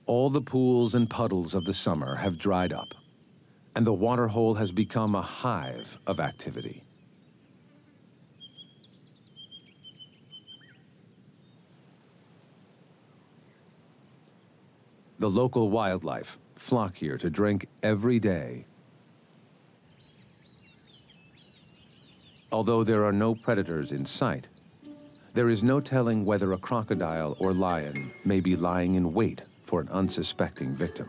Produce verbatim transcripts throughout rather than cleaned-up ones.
All the pools and puddles of the summer have dried up, and the waterhole has become a hive of activity. The local wildlife flock here to drink every day. Although there are no predators in sight, there is no telling whether a crocodile or lion may be lying in wait for an unsuspecting victim.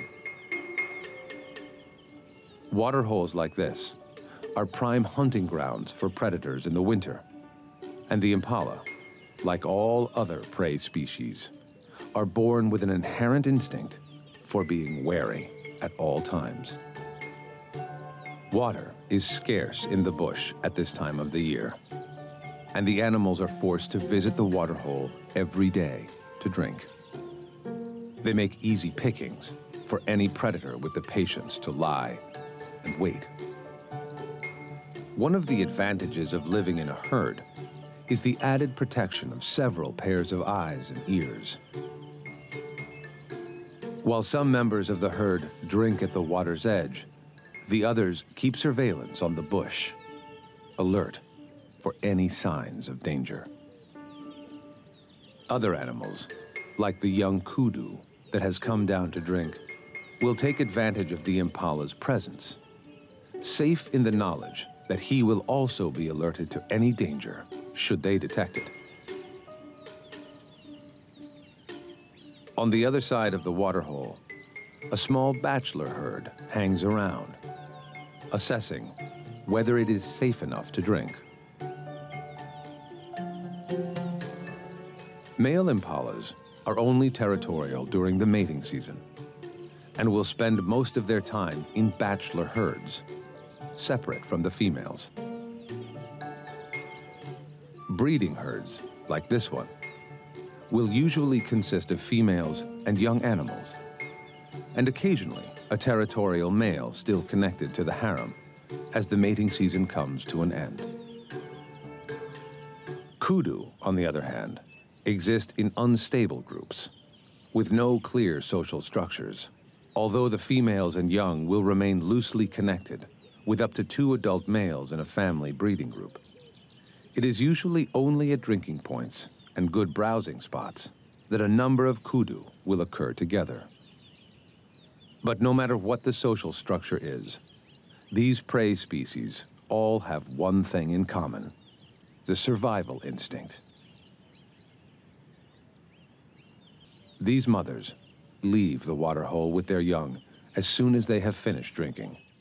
Waterholes like this are prime hunting grounds for predators in the winter, and the impala, like all other prey species, are born with an inherent instinct for being wary at all times. Water is scarce in the bush at this time of the year, and the animals are forced to visit the waterhole every day to drink. They make easy pickings for any predator with the patience to lie and wait. One of the advantages of living in a herd is the added protection of several pairs of eyes and ears. While some members of the herd drink at the water's edge, the others keep surveillance on the bush, alert for any signs of danger. Other animals, like the young kudu that has come down to drink, will take advantage of the impala's presence, safe in the knowledge that he will also be alerted to any danger should they detect it. On the other side of the waterhole, a small bachelor herd hangs around, assessing whether it is safe enough to drink. Male impalas are only territorial during the mating season and will spend most of their time in bachelor herds, separate from the females. Breeding herds, like this one, will usually consist of females and young animals, and occasionally a territorial male still connected to the harem as the mating season comes to an end. Kudu, on the other hand, exist in unstable groups with no clear social structures, although the females and young will remain loosely connected with up to two adult males in a family breeding group. It is usually only at drinking points and good browsing spots that a number of kudu will occur together. But no matter what the social structure is, these prey species all have one thing in common: the survival instinct. These mothers leave the waterhole with their young as soon as they have finished drinking.